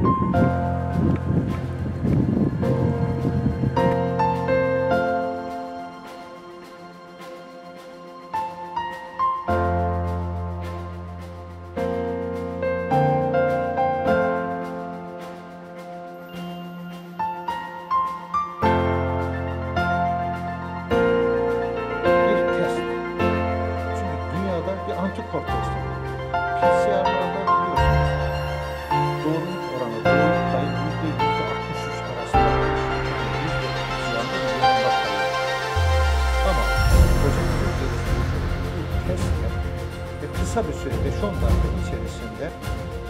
Bir test. Çünkü dünyada bir antikor testi. PCR'larda biliyorsunuz doğruluk oranı, doğruluk payı %63 arasında değişiyor. %30'larda milyonunda kalıyor. Ama hocamızın geliştirmiş olduğu bu testle kısa bir süre 5-10 dakika içerisinde